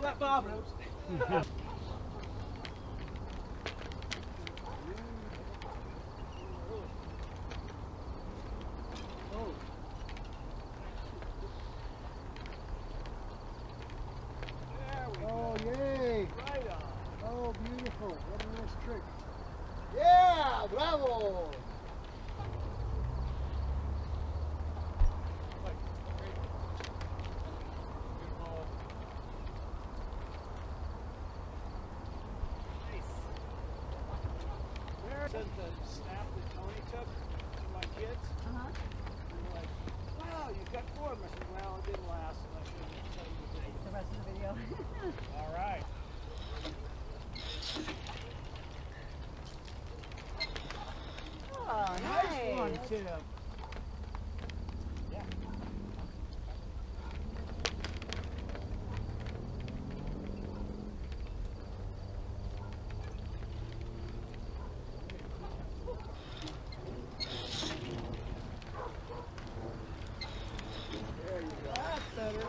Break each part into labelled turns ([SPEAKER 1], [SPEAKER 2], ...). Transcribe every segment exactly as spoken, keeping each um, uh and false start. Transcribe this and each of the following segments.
[SPEAKER 1] that Bob knows.
[SPEAKER 2] Oh, yay!
[SPEAKER 1] Right on.
[SPEAKER 2] Oh, beautiful. What a nice trick. Yeah! Bravo!
[SPEAKER 1] Said the snap that Tony took to my kids.
[SPEAKER 3] Uh-huh.
[SPEAKER 1] And they're like, wow, you got four of them. I said, well, it didn't last. And I couldn't tell you the date.
[SPEAKER 3] The rest of the video.
[SPEAKER 1] All right.
[SPEAKER 3] Oh,
[SPEAKER 1] Nice one,
[SPEAKER 3] nice.
[SPEAKER 1] Tim. There you go. That's better.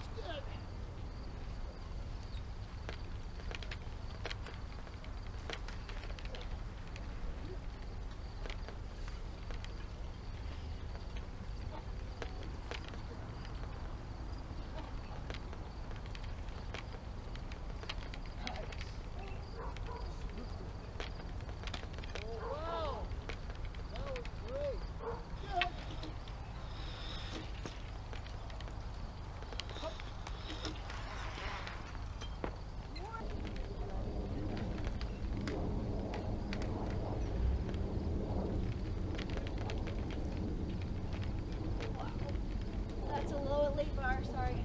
[SPEAKER 3] That's a low elite bar, sorry.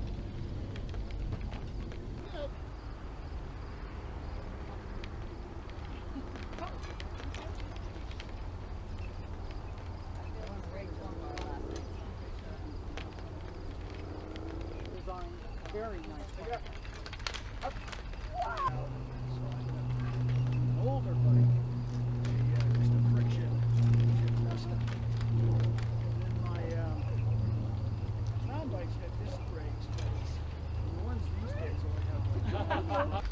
[SPEAKER 1] Designed very nice. Up. Wow. Older bike. Yeah, just a friction. friction test. And then my um, mountain bikes had disc brakes, but the ones these days only have like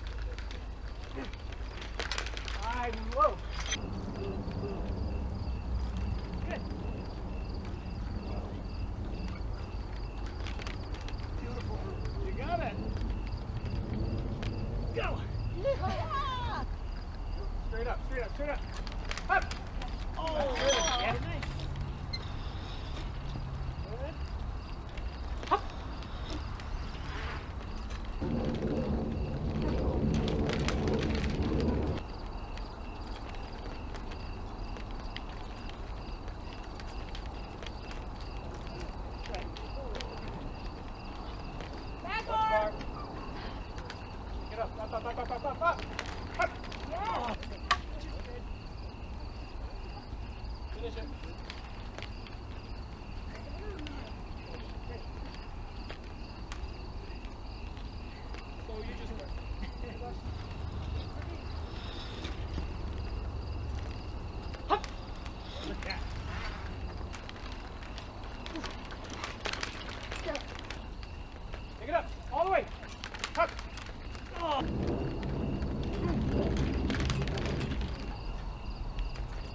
[SPEAKER 1] I'm low. Good. Beautiful. You got it. Go.
[SPEAKER 3] Yeah.
[SPEAKER 1] Straight up, straight up, straight up. Up. Oh,
[SPEAKER 3] That's good.
[SPEAKER 1] yeah. Nice. Good. Up.
[SPEAKER 3] Back
[SPEAKER 1] Bar.
[SPEAKER 3] arm.
[SPEAKER 1] Get up, up, up, up, up, up, up, up. Up.
[SPEAKER 3] Yeah.
[SPEAKER 1] Finish it. So you just Hup. Look at. Pick it up, all the way. Hup. Oh.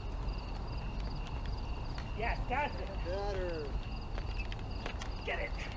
[SPEAKER 1] Yes, that's it.
[SPEAKER 2] Better.
[SPEAKER 1] Get it.